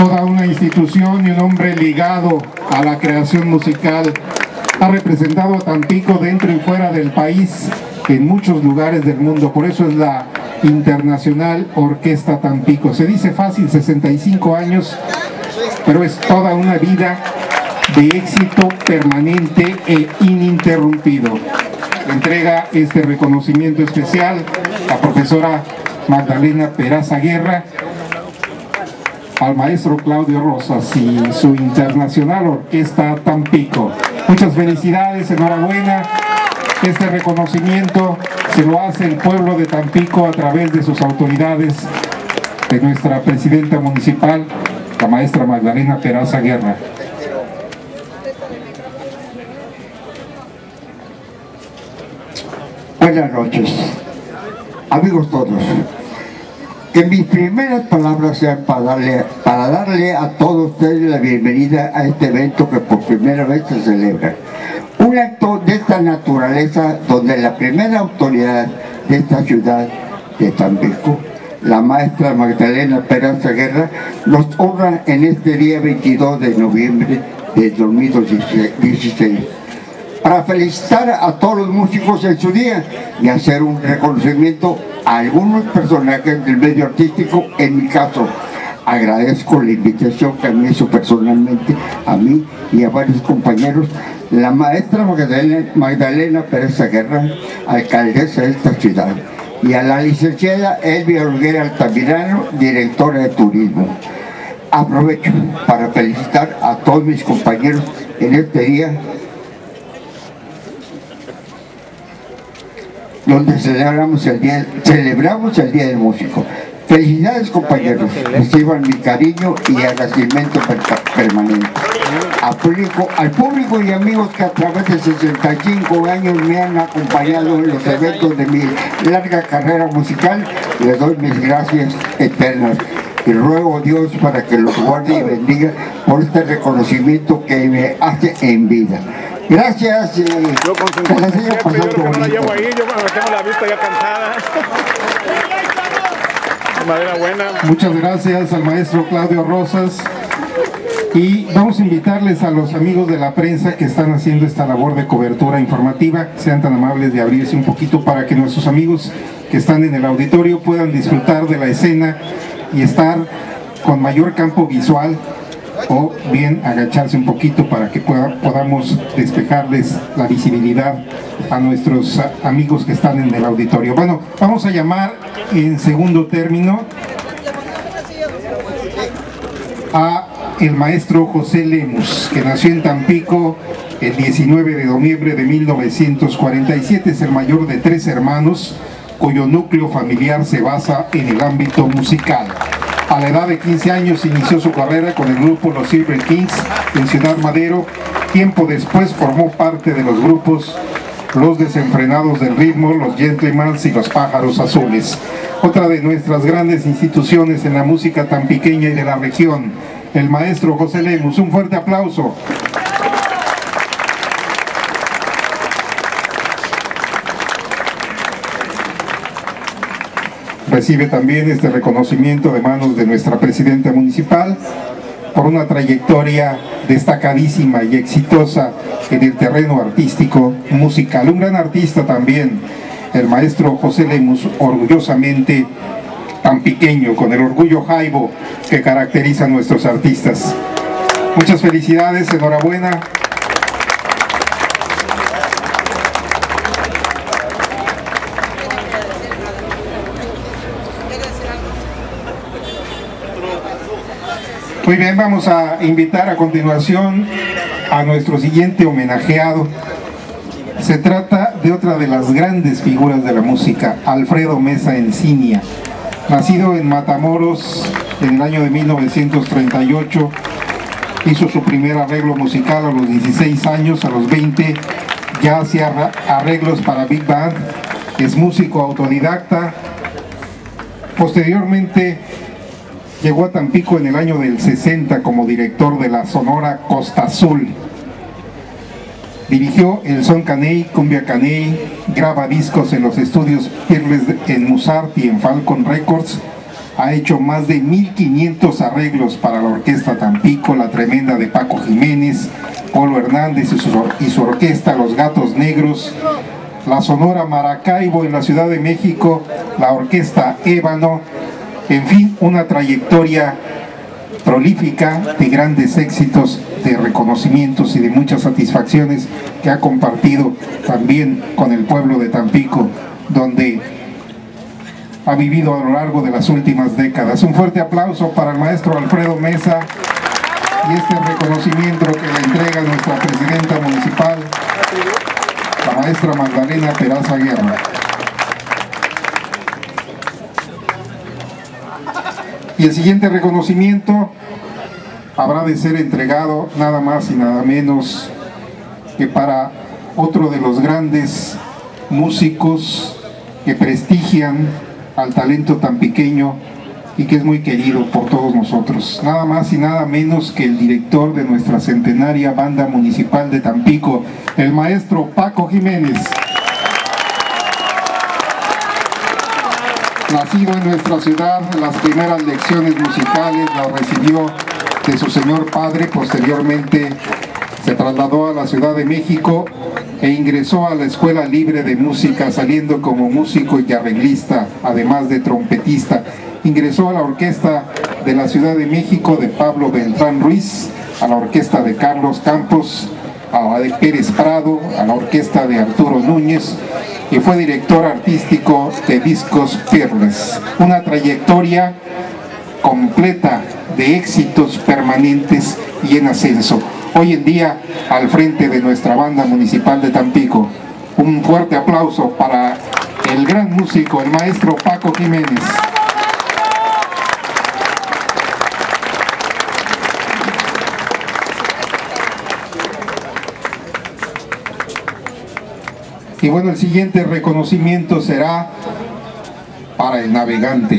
toda una institución y un hombre ligado a la creación musical. Ha representado a Tampico dentro y fuera del país, en muchos lugares del mundo. Por eso es la Internacional Orquesta Tampico. Se dice fácil, 65 años, pero es toda una vida de éxito permanente e ininterrumpido. Entrega este reconocimiento especial a profesora Magdalena Peraza Guerra, al maestro Claudio Rosas y su Internacional Orquesta Tampico. Muchas felicidades, enhorabuena. Este reconocimiento se lo hace el pueblo de Tampico a través de sus autoridades, de nuestra presidenta municipal, la maestra Magdalena Peraza Guerra. Buenas noches, amigos todos. Que mis primeras palabras sean para darle a todos ustedes la bienvenida a este evento que por primera vez se celebra. Un acto de esta naturaleza donde la primera autoridad de esta ciudad de Tampico, la maestra Magdalena Peraza Guerra, nos honra en este día 22 de noviembre de 2016. Para felicitar a todos los músicos en su día y hacer un reconocimiento a algunos personajes del medio artístico. En mi caso, agradezco la invitación que me hizo personalmente a mí y a varios compañeros la maestra Magdalena Peraza Guerra, alcaldesa de esta ciudad, y a la licenciada Elvia Olguera Altamirano, directora de turismo. Aprovecho para felicitar a todos mis compañeros en este día donde celebramos el día del músico. Felicidades, compañeros, reciban mi cariño y agradecimiento permanente. Al público y amigos que a través de 65 años me han acompañado en los eventos de mi larga carrera musical, les doy mis gracias eternas y ruego a Dios para que los guarde y bendiga por este reconocimiento que me hace en vida. Gracias, que la siga pasando bonito. Yo cuando tengo la vista ya cansada. Madera buena. Muchas gracias al maestro Claudio Rosas, y vamos a invitarles a los amigos de la prensa que están haciendo esta labor de cobertura informativa, sean tan amables de abrirse un poquito para que nuestros amigos que están en el auditorio puedan disfrutar de la escena y estar con mayor campo visual, o bien agacharse un poquito para que podamos despejarles la visibilidad a nuestros amigos que están en el auditorio. Bueno, vamos a llamar en segundo término a el maestro José Lemus, que nació en Tampico el 19 de noviembre de 1947, es el mayor de 3 hermanos, cuyo núcleo familiar se basa en el ámbito musical. A la edad de 15 años inició su carrera con el grupo Los Silver Kings en Ciudad Madero. Tiempo después formó parte de los grupos Los Desenfrenados del Ritmo, Los Gentlemans y Los Pájaros Azules. Otra de nuestras grandes instituciones en la música tampiqueña y de la región, el maestro José Lemus. Un fuerte aplauso. Recibe también este reconocimiento de manos de nuestra presidenta municipal por una trayectoria destacadísima y exitosa en el terreno artístico musical. Un gran artista también, el maestro José Lemus, orgullosamente tampiqueño, con el orgullo jaibo que caracteriza a nuestros artistas. Muchas felicidades, enhorabuena. Muy bien, vamos a invitar a continuación a nuestro siguiente homenajeado. Se trata de otra de las grandes figuras de la música, Alfredo Mesa Encinia. Nacido en Matamoros en el año de 1938, hizo su primer arreglo musical a los 16 años, a los 20 ya hacía arreglos para Big Band, es músico autodidacta. Posteriormente llegó a Tampico en el año del 60 como director de la Sonora Costa Azul. Dirigió el Son Caney, Cumbia Caney, graba discos en los estudios Pirles en Musart y en Falcon Records. ha hecho más de 1500 arreglos para la Orquesta Tampico, La Tremenda de Paco Jiménez, Polo Hernández y su orquesta Los Gatos Negros, la Sonora Maracaibo en la Ciudad de México, la Orquesta Ébano, en fin, una trayectoria prolífica de grandes éxitos, de reconocimientos y de muchas satisfacciones que ha compartido también con el pueblo de Tampico, donde ha vivido a lo largo de las últimas décadas. Un fuerte aplauso para el maestro Alfredo Mesa y este reconocimiento que le entrega nuestra presidenta municipal, la maestra Magdalena Peraza Guerra. Y el siguiente reconocimiento habrá de ser entregado nada más y nada menos que para otro de los grandes músicos que prestigian al talento tampiqueño y que es muy querido por todos nosotros. Nada más y nada menos que el director de nuestra centenaria Banda Municipal de Tampico, el maestro Paco Jiménez. Nacido en nuestra ciudad, las primeras lecciones musicales las recibió de su señor padre. Posteriormente se trasladó a la Ciudad de México e ingresó a la Escuela Libre de Música, saliendo como músico y arreglista, además de trompetista. Ingresó a la Orquesta de la Ciudad de México de Pablo Beltrán Ruiz, a la Orquesta de Carlos Campos, a la de Pérez Prado, a la Orquesta de Arturo Núñez, y fue director artístico de Discos Peerless. Una trayectoria completa de éxitos permanentes y en ascenso. Hoy en día al frente de nuestra Banda Municipal de Tampico. Un fuerte aplauso para el gran músico, el maestro Paco Jiménez. Y bueno, el siguiente reconocimiento será para el Navegante.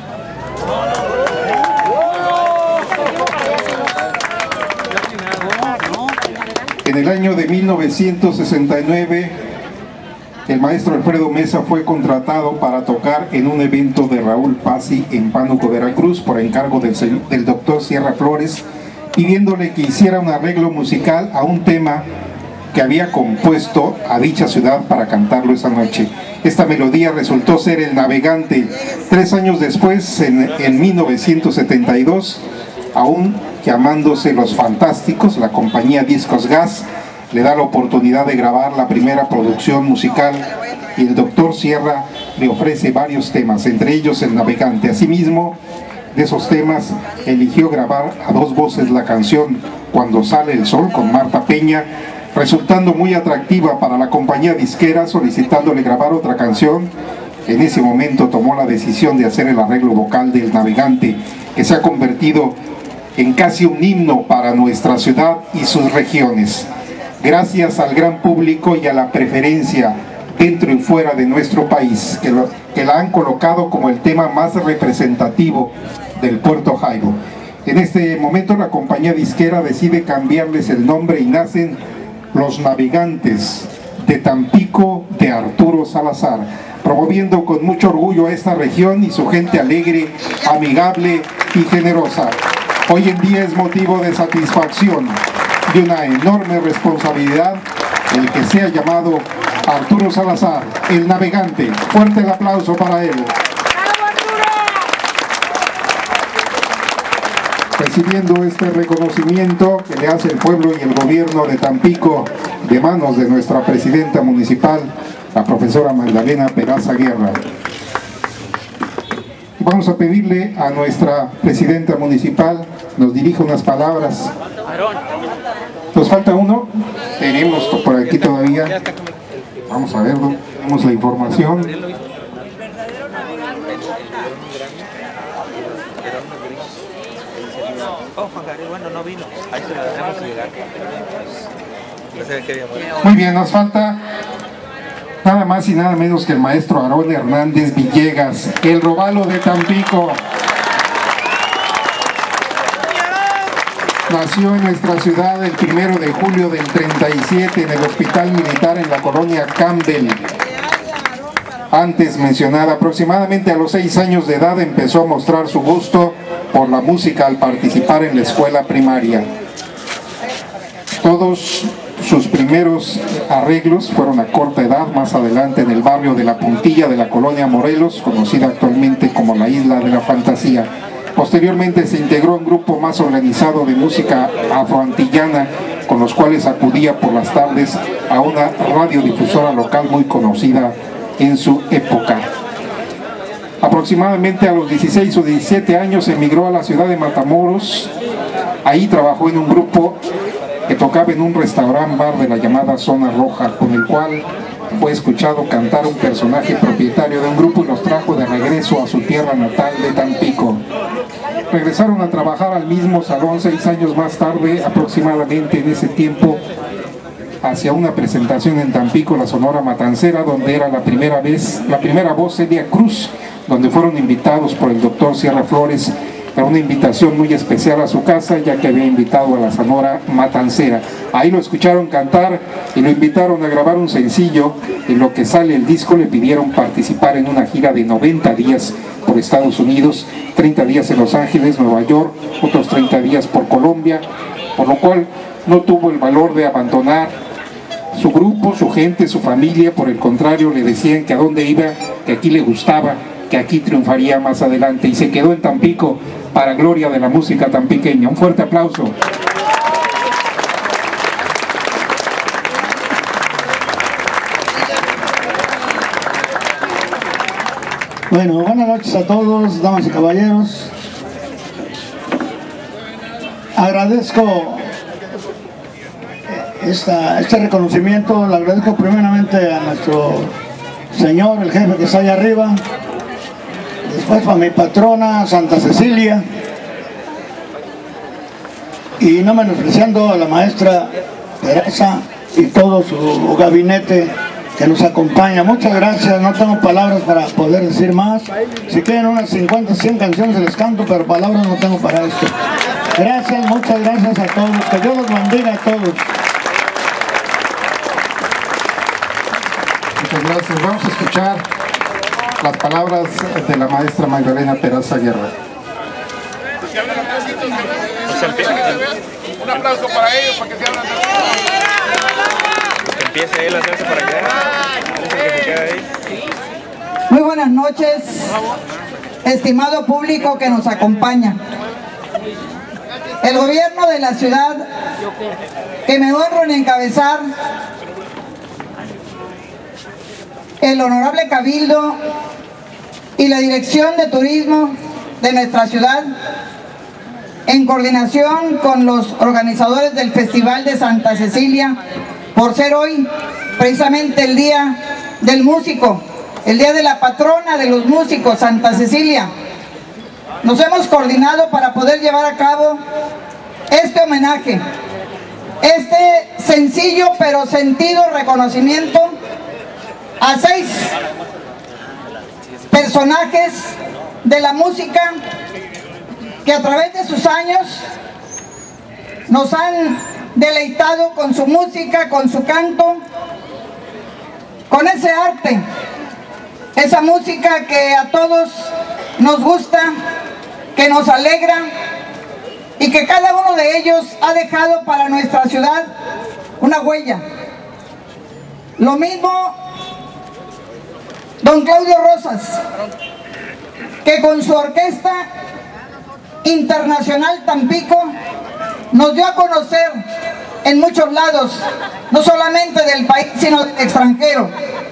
En el año de 1969, el maestro Alfredo Mesa fue contratado para tocar en un evento de Raúl Pazzi en Pánuco, Veracruz, por encargo del doctor Sierra Flores, pidiéndole que hiciera un arreglo musical a un tema que había compuesto a dicha ciudad para cantarlo esa noche. Esta melodía resultó ser El Navegante. 3 años después, en 1972, aún llamándose Los Fantásticos, la compañía Discos Gas le da la oportunidad de grabar la primera producción musical y el doctor Sierra le ofrece varios temas, entre ellos El Navegante. Asimismo, de esos temas eligió grabar a 2 voces la canción Cuando Sale el Sol con Marta Peña, resultando muy atractiva para la compañía disquera, solicitándole grabar otra canción. En ese momento tomó la decisión de hacer el arreglo vocal del Navegante, que se ha convertido en casi un himno para nuestra ciudad y sus regiones. Gracias al gran público y a la preferencia dentro y fuera de nuestro país, que la han colocado como el tema más representativo del Puerto Jaibo. En este momento la compañía disquera decide cambiarles el nombre y nacen Los Navegantes de Tampico de Arturo Salazar, promoviendo con mucho orgullo a esta región y su gente alegre, amigable y generosa. Hoy en día es motivo de satisfacción, de una enorme responsabilidad, el que sea llamado Arturo Salazar, el Navegante. Fuerte el aplauso para él. Recibiendo este reconocimiento que le hace el pueblo y el gobierno de Tampico de manos de nuestra presidenta municipal, la profesora Magdalena Peraza Guerra. Vamos a pedirle a nuestra presidenta municipal nos dirija unas palabras. ¿Nos falta uno? Tenemos por aquí todavía. Vamos a verlo. Tenemos la información. Bueno, no vino. Ahí se lo dejamos llegar. Muy bien, nos falta nada más y nada menos que el maestro Aarón Hernández Villegas, el robalo de Tampico. Nació en nuestra ciudad el 1 de julio del 37 en el Hospital Militar en la colonia Campbell. antes mencionada. Aproximadamente a los 6 años de edad empezó a mostrar su gusto por la música al participar en la escuela primaria. Todos sus primeros arreglos fueron a corta edad, más adelante en el barrio de La Puntilla de la colonia Morelos, conocida actualmente como la Isla de la Fantasía. Posteriormente se integró a un grupo más organizado de música afroantillana, con los cuales acudía por las tardes a una radiodifusora local muy conocida en su época. Aproximadamente a los 16 o 17 años emigró a la ciudad de Matamoros. Ahí trabajó en un grupo que tocaba en un restaurant bar de la llamada Zona Roja, con el cual fue escuchado cantar un personaje propietario de un grupo y los trajo de regreso a su tierra natal de Tampico. Regresaron a trabajar al mismo salón 6 años más tarde, aproximadamente en ese tiempo, hacia una presentación en Tampico, la Sonora Matancera, donde era la primera voz Celia Cruz, donde fueron invitados por el doctor Sierra Flores a una invitación muy especial a su casa, ya que había invitado a la Sonora Matancera. Ahí lo escucharon cantar y lo invitaron a grabar un sencillo. En lo que sale el disco le pidieron participar en una gira de 90 días por Estados Unidos, 30 días en Los Ángeles, Nueva York, otros 30 días por Colombia, por lo cual no tuvo el valor de abandonar su grupo, su gente, su familia. Por el contrario, le decían que a dónde iba, que aquí le gustaba, que aquí triunfaría más adelante, y se quedó en Tampico para gloria de la música tampiqueña. Un fuerte aplauso. Bueno, buenas noches a todos, damas y caballeros. Agradezco este reconocimiento, le agradezco primeramente a nuestro señor, el jefe que está allá arriba, después para mi patrona Santa Cecilia, y no menospreciando a la maestra Teresa y todo su gabinete que nos acompaña. Muchas gracias, no tengo palabras para poder decir más. Si quieren unas 50, 100 canciones les canto, pero palabras no tengo para esto. Gracias, muchas gracias a todos, que Dios los bendiga a todos. Muchas gracias. Vamos a escuchar las palabras de la maestra Magdalena Peraza Guerra. Un aplauso para ellos, para que se hablen. Empiece él a hacerse para acá. Muy buenas noches, estimado público que nos acompaña. El gobierno de la ciudad, que me honro en encabezar, el honorable Cabildo y la Dirección de Turismo de nuestra ciudad, en coordinación con los organizadores del Festival de Santa Cecilia, por ser hoy precisamente el Día del Músico, el Día de la patrona de los músicos, Santa Cecilia. Nos hemos coordinado para poder llevar a cabo este homenaje, este sencillo pero sentido reconocimiento a 6 personajes de la música que a través de sus años nos han deleitado con su música, con su canto, con ese arte, esa música que a todos nos gusta, que nos alegra y que cada uno de ellos ha dejado para nuestra ciudad una huella. Lo mismo don Claudio Rosas, que con su orquesta internacional Tampico nos dio a conocer en muchos lados, no solamente del país sino del extranjero.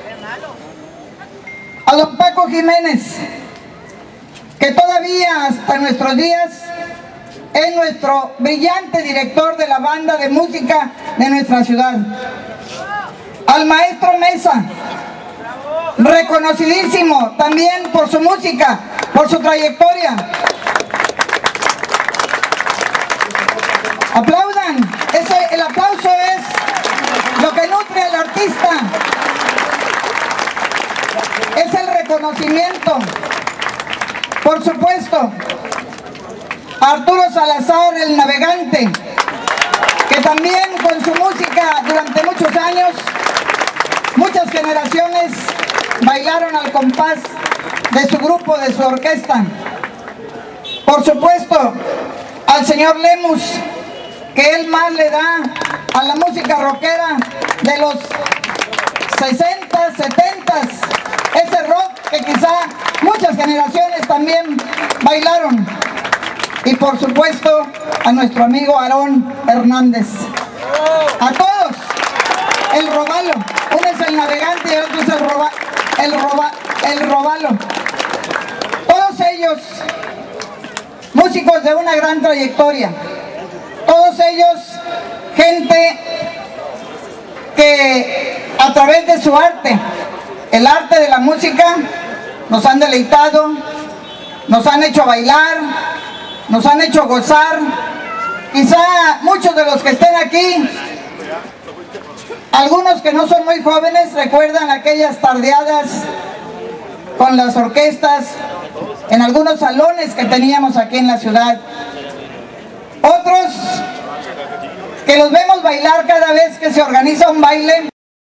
A don Paco Jiménez, que todavía hasta nuestros días es nuestro brillante director de la banda de música de nuestra ciudad. Al maestro Mesa, reconocidísimo también por su música, por su trayectoria. Aplaudan, el aplauso es lo que nutre al artista, es el reconocimiento. Por supuesto, Arturo Salazar, el navegante, que también con su música durante muchos años, muchas generaciones bailaron al compás de su grupo, de su orquesta. Por supuesto, al señor Lemus, que él más le da a la música rockera de los 60, 70, ese rock que quizá muchas generaciones también bailaron. Y por supuesto a nuestro amigo Aarón Hernández. A todos, el Robalo, uno es el navegante y el otro es el Robalo. Todos ellos, músicos de una gran trayectoria, todos ellos, gente que a través de su arte, el arte de la música, nos han deleitado, nos han hecho bailar, nos han hecho gozar. Quizá muchos de los que estén aquí, algunos que no son muy jóvenes, recuerdan aquellas tardeadas con las orquestas en algunos salones que teníamos aquí en la ciudad. Otros que los vemos bailar cada vez que se organiza un baile.